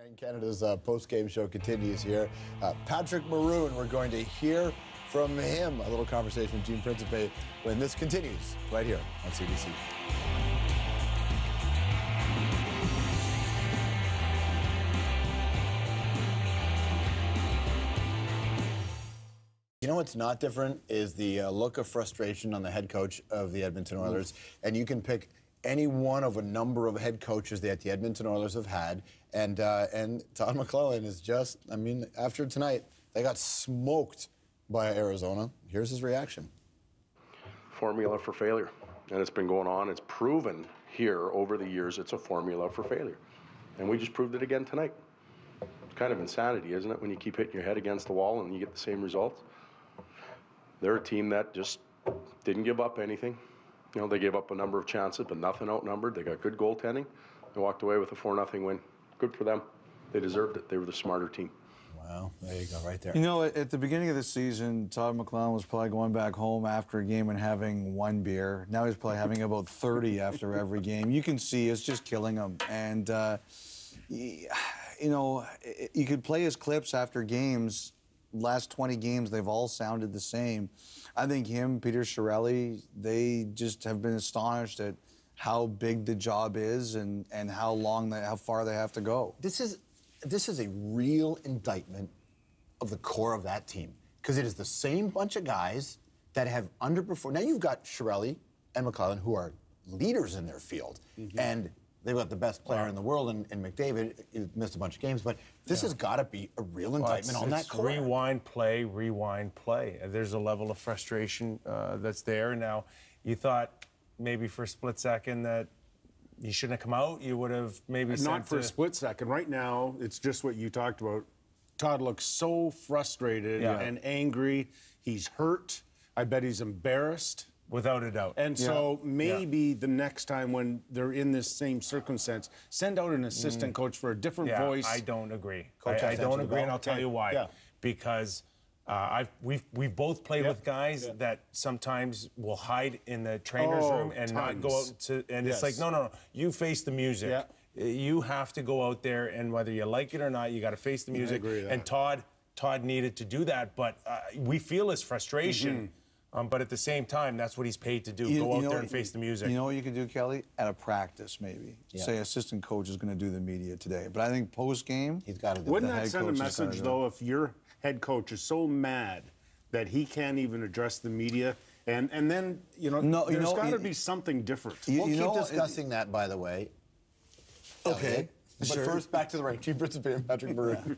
And Canada's post-game show continues here. Patrick Maroon, we're going to hear from him. A little conversation with Gene Principe when this continues right here on CBC. You know what's not different is the look of frustration on the head coach of the Edmonton Oilers. And you can pick any one of a number of head coaches that the Edmonton Oilers have had. And Todd Mclellan is just, I mean, after tonight, they got smoked by Arizona. Here's his reaction. Formula for failure. And it's been going on. It's proven here over the years it's a formula for failure. And we just proved it again tonight. It's kind of insanity, isn't it, when you keep hitting your head against the wall and you get the same results? They're a team that just didn't give up anything. You know, they gave up a number of chances, but nothing outnumbered. They got good goaltending. They walked away with a 4-0 win. Good for them. They deserved it. They were the smarter team. Wow, there you go, right there. You know, at the beginning of the season, Todd McLellan was probably going back home after a game and having one beer. Now he's probably having about 30 after every game. You can see it's just killing him. And, you know, you could play his clips after games. Last 20 games, they've all sounded the same. I think him, Peter Chiarelli, they just have been astonished at how big the job is and how far they have to go. This is a real indictment of the core of that team, because it is the same bunch of guys that have underperformed. Now you've got Chiarelli and McLellan, who are leaders in their field, and they've got the best player in the world in McDavid. He missed a bunch of games, but this has got to be a real indictment on that core. Rewind, play, rewind, play. There's a level of frustration that's there. Now, you thought maybe for a split second that you shouldn't have come out. You would have maybe not for a split second. Right now, it's just what you talked about. Todd looks so frustrated and angry. He's hurt. I bet he's embarrassed. Without a doubt. And so maybe the next time when they're in this same circumstance, send out an assistant coach for a different voice. I don't agree. I don't agree, and I'll tell you why. Yeah. Because we've both played with guys that sometimes will hide in the trainer's room and not go out to, and it's like, no, you face the music. Yeah. You have to go out there, and whether you like it or not, you got to face the music. I agree with that. And Todd needed to do that, but we feel his frustration. But at the same time, that's what he's paid to do. Go out there and face the music. You know what you could do, Kelly? At a practice, maybe. Yeah. Say assistant coach is going to do the media today. But I think post-game, he's got to do it. Wouldn't that send a message, though, if your head coach is so mad that he can't even address the media? And then, you know, there's got to be something different. We'll keep discussing that, by the way. Okay. But first, back to the rank. Chief Principe and Patrick Maroon.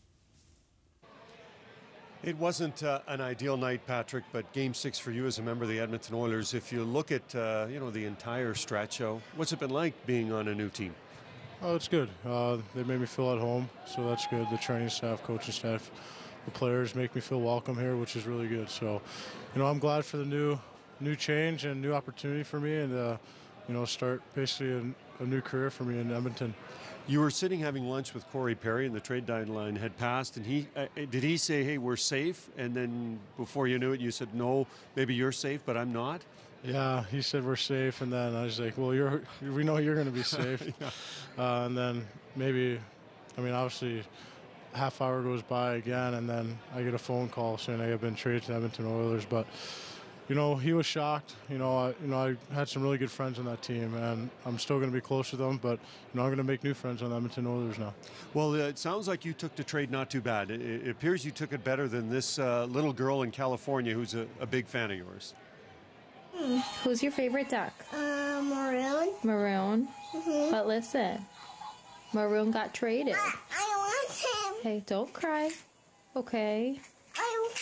It wasn't an ideal night, Patrick, but Game 6 for you as a member of the Edmonton Oilers. If you look at, you know, the entire stretch, what's it been like being on a new team? Oh, it's good. They made me feel at home, so that's good. The training staff, coaching staff, the players make me feel welcome here, which is really good. So, you know, I'm glad for the new change and new opportunity for me, and you know, start basically a new career for me in Edmonton. You were sitting having lunch with Corey Perry, and the trade deadline had passed, and did he say, hey, we're safe? And then before you knew it, you said, no, maybe you're safe, but I'm not? Yeah, he said we're safe, and then I was like, well, we know you're going to be safe. And then maybe, I mean, obviously, half hour goes by again, and then I get a phone call saying I have been traded to Edmonton Oilers, but you know, he was shocked. You know, I had some really good friends on that team, and I'm still going to be close to them. But you know, I'm going to make new friends on the Edmonton Oilers now. Well, it sounds like you took the trade not too bad. It appears you took it better than this little girl in California who's a big fan of yours. Who's your favorite duck? Maroon. Maroon. But listen, Maroon got traded. I want him. Hey, don't cry. Okay. I want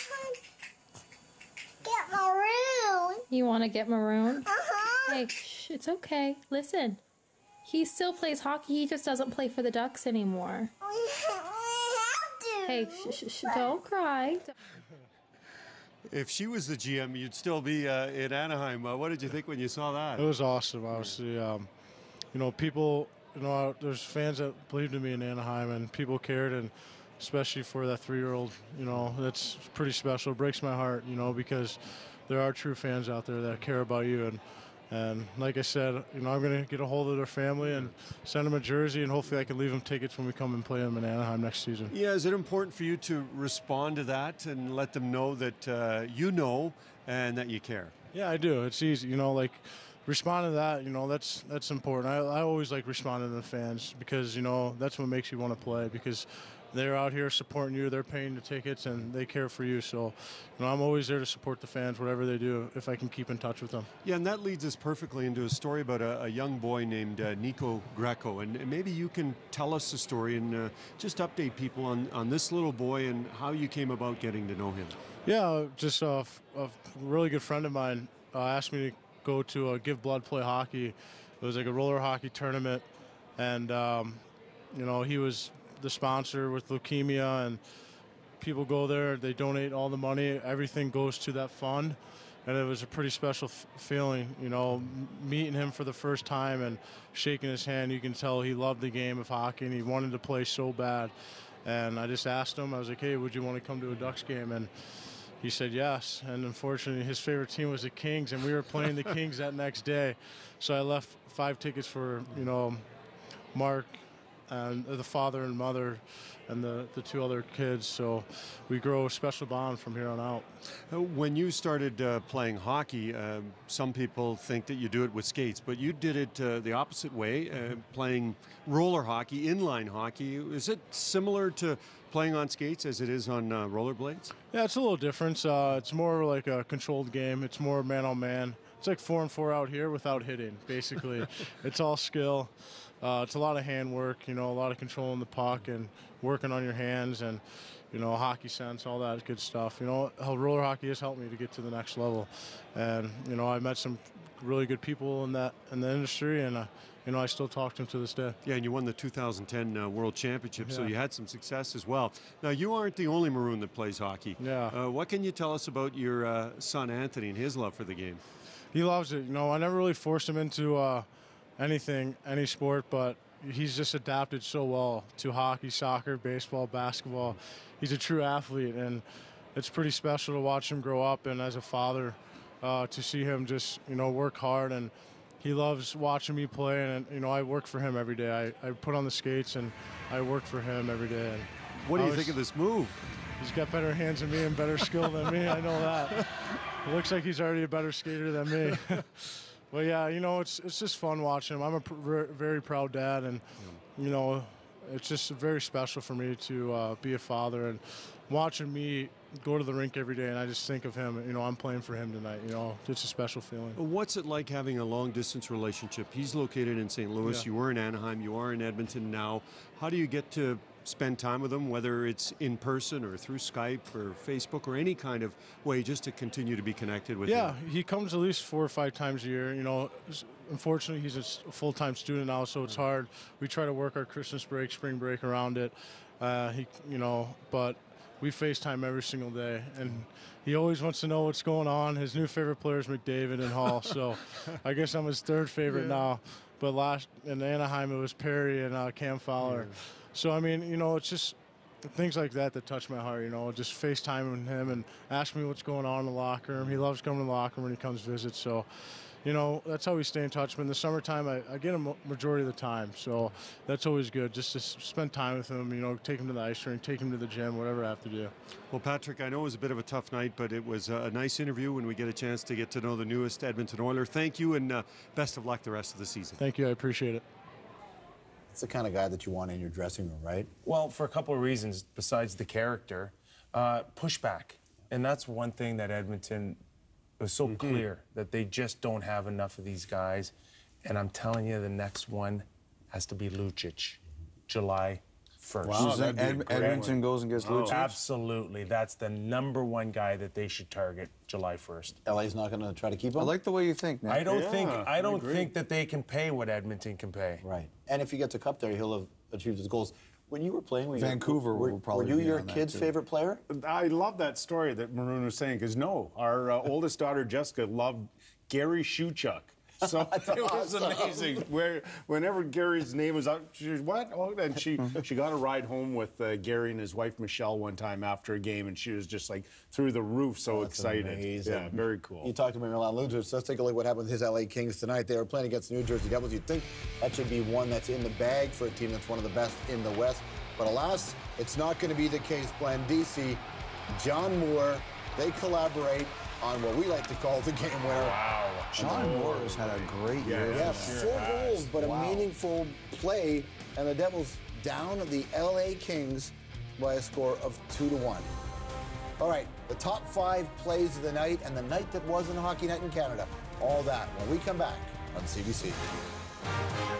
get Maroon. You want to get Maroon? Uh-huh. Hey, shh, it's okay. Listen, he still plays hockey. He just doesn't play for the Ducks anymore. We have to. Hey, shh, don't cry. If she was the GM, you'd still be in Anaheim. What did you think when you saw that? It was awesome, obviously. You know, people, you know, there's fans that believed in me in Anaheim, and people cared, and especially for that 3-year-old, you know, that's pretty special. It breaks my heart, you know, because there are true fans out there that care about you. And, And like I said, you know, I'm going to get a hold of their family and send them a jersey, and hopefully I can leave them tickets when we come and play them in Anaheim next season. Yeah, is it important for you to respond to that and let them know that you know and that you care? Yeah, I do. It's easy, you know, like responding to that, you know, that's important. I always like responding to the fans because, you know, that's what makes you want to play, because they're out here supporting you, they're paying the tickets, and they care for you. So, you know, I'm always there to support the fans, whatever they do, if I can keep in touch with them. Yeah, and that leads us perfectly into a story about a young boy named Nico Greco. And maybe you can tell us the story and just update people on this little boy and how you came about getting to know him. Yeah, just a really good friend of mine asked me to go to Give Blood Play Hockey. It was like a roller hockey tournament, and, you know, he was the sponsor with leukemia, and people go there, they donate all the money, everything goes to that fund, and it was a pretty special feeling, you know, meeting him for the first time and shaking his hand. You can tell he loved the game of hockey and he wanted to play so bad. And I just asked him, I was like, hey, would you want to come to a Ducks game? And he said yes, and unfortunately his favorite team was the Kings, and we were playing the Kings that next day. So I left 5 tickets for, you know, Mark and the father and mother and the 2 other kids. So we grow a special bond from here on out. When you started playing hockey, some people think that you do it with skates, but you did it the opposite way, playing roller hockey, inline hockey. Is it similar to playing on skates as it is on rollerblades? Yeah, it's a little different. It's more like a controlled game. It's more man-on-man. It's like 4-on-4 out here without hitting, basically. It's all skill. It's a lot of hand work, you know, a lot of controlling the puck and working on your hands and, you know, hockey sense, all that good stuff. You know, how roller hockey has helped me to get to the next level. And, you know, I met some really good people in the industry, and, you know, I still talk to them to this day. Yeah, and you won the 2010 World Championship, so you had some success as well. Now, you aren't the only Maroon that plays hockey. Yeah. What can you tell us about your son, Anthony, and his love for the game? He loves it. You know, I never really forced him into anything, any sport, but he's just adapted so well to hockey, soccer, baseball, basketball. He's a true athlete, and it's pretty special to watch him grow up, and as a father, to see him just, you know, work hard. And he loves watching me play, and, you know, I work for him every day. I put on the skates, and I work for him every day. And what do you think of this move? He's got better hands than me and better skill than me, I know that. It looks like he's already a better skater than me. But yeah, you know, it's just fun watching him. I'm a very proud dad, and, you know, it's just very special for me to be a father and watching me go to the rink every day, and I just think of him. You know, I'm playing for him tonight. You know, it's a special feeling. What's it like having a long-distance relationship? He's located in St. Louis. Yeah. You were in Anaheim. You are in Edmonton now. How do you get to spend time with him, whether it's in person or through Skype or Facebook or any kind of way, just to continue to be connected with him? Yeah, he comes at least 4 or 5 times a year. You know, unfortunately, he's a full-time student now, so it's hard. We try to work our Christmas break, spring break around it. You know, but we FaceTime every single day, and he always wants to know what's going on. His new favorite player is McDavid and Hall, so I guess I'm his 3rd favorite now. But in Anaheim, it was Perry and Cam Fowler. Yeah. So, I mean, you know, it's just things like that touch my heart, you know, just FaceTiming him and asking me what's going on in the locker room. He loves coming to the locker room when he comes visit. So, you know, that's how we stay in touch. But in the summertime, I get him majority of the time. So that's always good, just to spend time with him, you know, take him to the ice rink, take him to the gym, whatever I have to do. Well, Patrick, I know it was a bit of a tough night, but it was a nice interview when we get a chance to get to know the newest Edmonton Oiler. Thank you, and best of luck the rest of the season. Thank you. I appreciate it. It's the kind of guy that you want in your dressing room, right? Well, for a couple of reasons besides the character. Pushback. And that's one thing that Edmonton was so clear, that they just don't have enough of these guys. And I'm telling you, the next one has to be Lucic, July 1st. Wow, Edmonton goes and gets Lucic? Absolutely. That's the #1 guy that they should target July 1st. LA's not going to try to keep him? I like the way you think, Nick. I don't think that they can pay what Edmonton can pay. Right. And if he gets a cup there, he'll have achieved his goals. When you were playing, Vancouver will probably were you be your on that kid's too. favorite player? I love that story that Maroon was saying, because our oldest daughter, Jessica, loved Gary Shuchuk. So it was amazing. Whenever Gary's name was out, she was, what? Oh, and she got a ride home with Gary and his wife Michelle one time after a game, and she was just like through the roof, so excited. Amazing. Yeah, very cool. You talked to Milan Lucic, so let's take a look at what happened with his LA Kings tonight. They were playing against the New Jersey Devils. You'd think that should be one that's in the bag for a team that's one of the best in the West. But alas, it's not going to be the case. Blandisi, John Moore, they collaborate on what we like to call the game winner. Wow. John Moore has had a great year. Yeah, 4 goals, but a meaningful play, and the Devils down the LA Kings by a score of 2-1. All right, the top 5 plays of the night and the night that was in Hockey Night in Canada. All that when we come back on CBC.